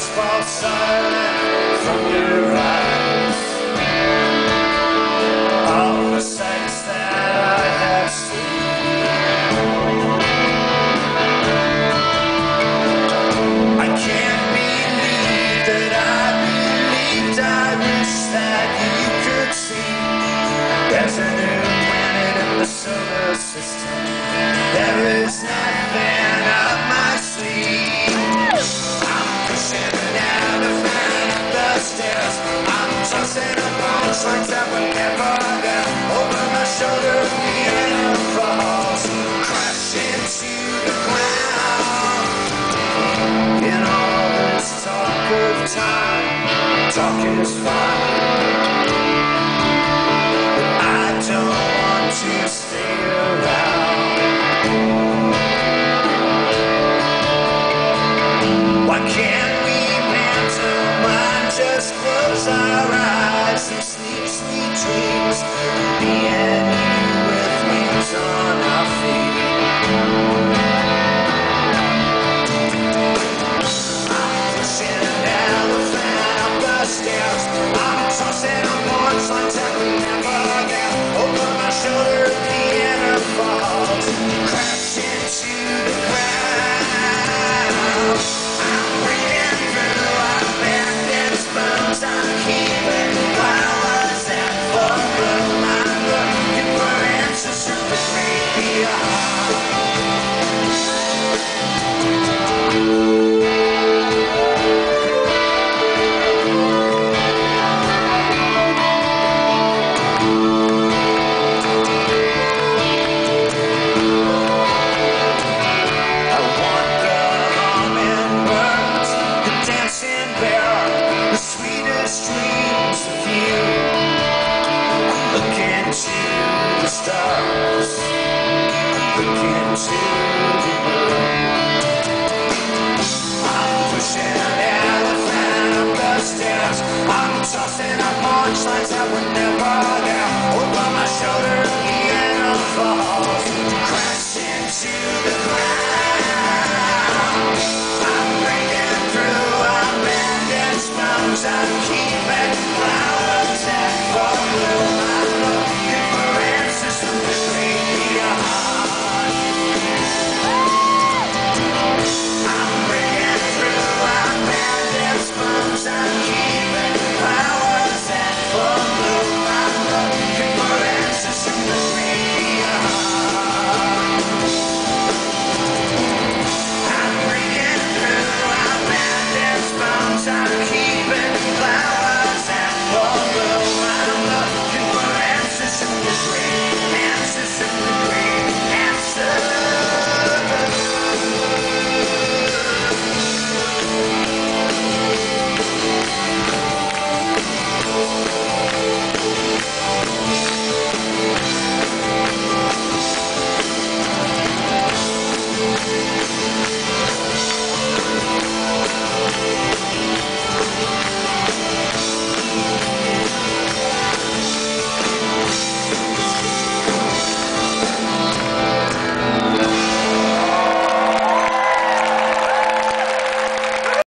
fall silent from your eyes. All the sights that I have seen, I can't believe that I believed. I wish that you could see there's a new planet in the solar system. There is nothing up my sleeve. I'm pushing down the fan of the stairs. I'm tossing a bunch like that were never there. Over my shoulder, the air falls, crashing to the ground. In all this talk of time, talk is fine. I don't want to stay around. Why can't